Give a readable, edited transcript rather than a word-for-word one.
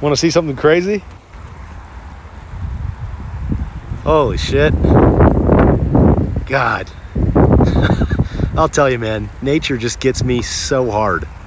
Want to see something crazy? Holy shit. God. I'll tell you, man, nature just gets me so hard.